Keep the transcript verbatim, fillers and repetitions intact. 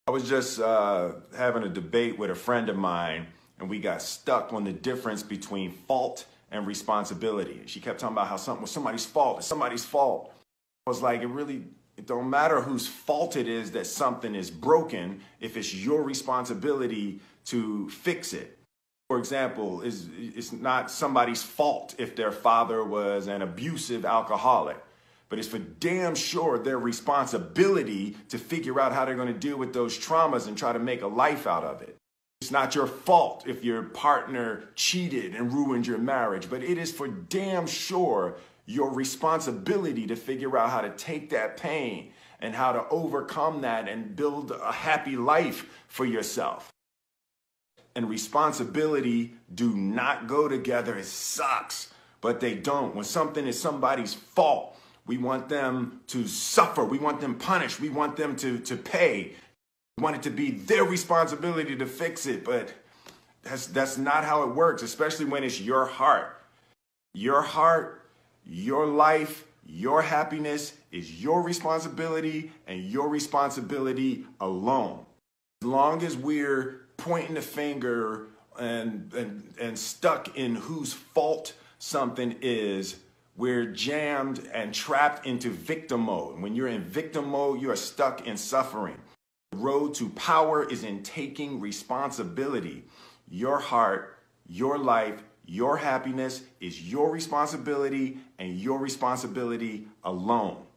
I was just uh, having a debate with a friend of mine, and we got stuck on the difference between fault and responsibility. She kept talking about how something was somebody's fault. It's somebody's fault. I was like, it really, it don't matter whose fault it is that something is broken if it's your responsibility to fix it. For example, it's, it's not somebody's fault if their father was an abusive alcoholic, but it's for damn sure their responsibility to figure out how they're going to deal with those traumas and try to make a life out of it. It's not your fault if your partner cheated and ruined your marriage, but it is for damn sure your responsibility to figure out how to take that pain and how to overcome that and build a happy life for yourself. And responsibility do not go together. It sucks, but they don't. When something is somebody's fault, we want them to suffer. We want them punished. We want them to, to pay. We want it to be their responsibility to fix it, but that's, that's not how it works, especially when it's your heart. Your heart, your life, your happiness is your responsibility and your responsibility alone. As long as we're pointing the finger and, and, and stuck in whose fault something is, we're jammed and trapped into victim mode. When you're in victim mode, you are stuck in suffering. The road to power is in taking responsibility. Your heart, your life, your happiness is your responsibility and your responsibility alone.